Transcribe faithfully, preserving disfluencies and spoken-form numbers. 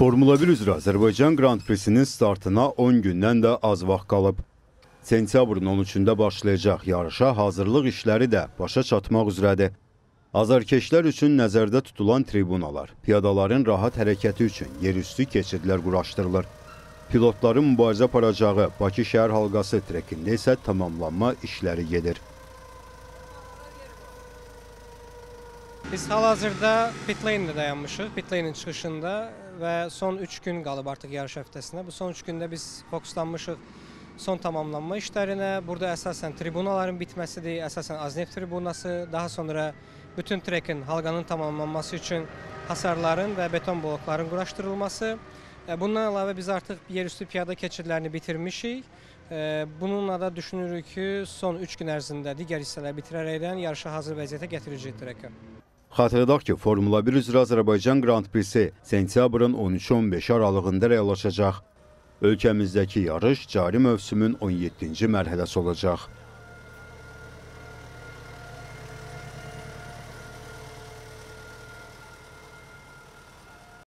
Formula bir üzrə Azərbaycan Grand Prix-sinin startına on gündən də az vaxt qalıb. Sentyabrın on üçündə başlayacaq yarışa hazırlıq işləri də başa çatmaq üzrədir. Azarkeşlər üçün nəzərdə tutulan tribunalar, piyadaların rahat hərəkəti üçün yerüstü keçidlər quraşdırılır. Pilotların mübarizə aparacağı Bakı şəhər halqası trekində isə tamamlanma işləri gedir. Biz hal-hazırda pit lane'də dayanmışıq, pit lane'in çıxışında və son üç gün qalıb artıq yarış həftəsinə. Bu son üç gündə biz fokuslanmışıq son tamamlanma işlərinə. Burada əsasən tribunaların bitməsidir, əsasən Azneft tribunası, daha sonra bütün trekin, halqanın tamamlanması üçün hasarların və beton blokların quraşdırılması. Bundan əlavə biz artıq yerüstü piyada keçidlərini bitirmişik. Bununla da düşünürük ki, son üç gün ərzində digər hissələri bitirərəkdən yarışa hazır vəziyyətə gətirəcək treki. Xatırladaq ki, Formula bir üzrə Azərbaycan Grand Prix-si sentyabrın on üçü on beşi aralığında reallaşacaq. Ölkəmizdəki yarış cari mövsümün on yeddinci mərhələsi olacaq.